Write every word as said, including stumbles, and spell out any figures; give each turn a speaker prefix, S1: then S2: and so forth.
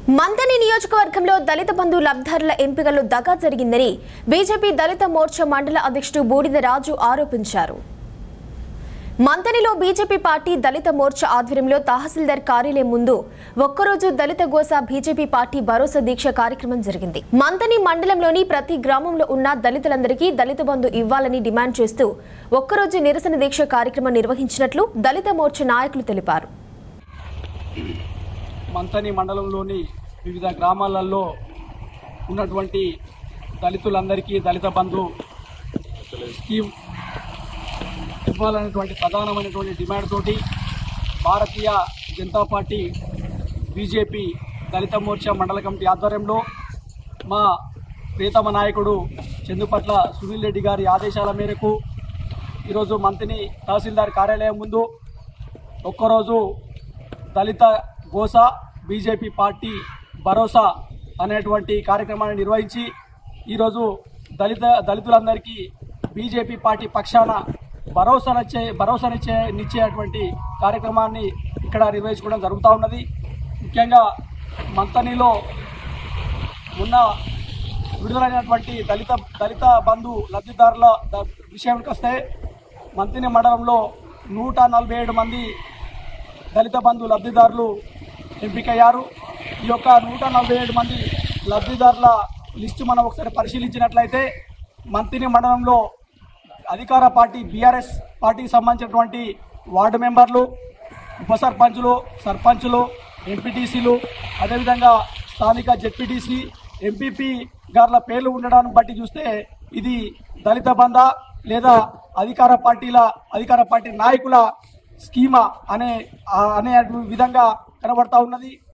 S1: మంతని నియోజకవర్గంలో దళిత బంధు లబ్ధారుల ఎంపికలో దగా జరిగిందని బీజేపీ దళిత మోర్చా మండల అధ్యక్షుడు బూడిద రాజు ఆరోపించారు. మంతనిలో బీజేపీ పార్టీ దళిత మోర్చా ఆధ్వర్యంలో తహసీల్దార్ కార్యాలయం ముందు ఒక్కరోజు దళిత గోస బీజేపీ పార్టీ భరోసా దీక్ష కార్యక్రమం జరిగింది. మంతని మండలంలోని ప్రతి గ్రామంలో ఉన్న దళితులందరికీ దళిత బంధు ఇవ్వాలని డిమాండ్ చేస్తూ ఒక్కరోజు నిరసన దీక్ష కార్యక్రమం నిర్వహించినట్లు దళిత మోర్చా నాయకులు తెలిపారు.
S2: మంతని మండలంలోని వివిధ గ్రామాలలో ఉన్నటువంటి దళితులందరికీ దళిత బంధు స్కీమ్ ఇవ్వాలనేటువంటి ప్రధానమైనటువంటి డిమాండ్ తోటి భారతీయ జనతా పార్టీ బీజేపీ దళిత మోర్చా మండల కమిటీ ఆధ్వర్యంలో మా ప్రియతమ నాయకుడు చందుపట్ల సునీల్ రెడ్డి గారి ఆదేశాల మేరకు ఈరోజు మంతని తహసీల్దార్ కార్యాలయం ముందు ఒక్కరోజు దళిత గోస బీజేపీ పార్టీ భరోసా అనేటువంటి కార్యక్రమాన్ని నిర్వహించి ఈరోజు దళిత దళితులందరికీ బీజేపీ పార్టీ పక్షాన భరోసానిచ్చే భరోసానిచ్చే నిచ్చేటువంటి కార్యక్రమాన్ని ఇక్కడ నిర్వహించుకోవడం జరుగుతూ ఉన్నది. ముఖ్యంగా మంతనిలో ఉన్న విడుదలైనటువంటి దళిత దళిత బంధు లబ్ధిదారుల విషయానికి వస్తే మంతని మండలంలో నూట నలభై ఏడు మంది దళిత బంధు లబ్ధిదారులు ఎంపికయ్యారు. ఈ యొక్క నూట నలభై ఏడు మంది లబ్ధిదారుల లిస్టు మనం ఒకసారి పరిశీలించినట్లయితే మంతని మండలంలో అధికార పార్టీ బీఆర్ఎస్ పార్టీకి సంబంధించినటువంటి వార్డు మెంబర్లు, ఉప సర్పంచులు, సర్పంచులు, ఎంపీటీసీలు, అదేవిధంగా స్థానిక జెడ్పీటీసీ, ఎంపీపీ గారుల పేర్లు ఉండడాన్ని బట్టి చూస్తే ఇది దళిత బంధ లేదా అధికార పార్టీల అధికార పార్టీ నాయకుల స్కీమా అనే అనే విధంగా కనబడతా ఉన్నది.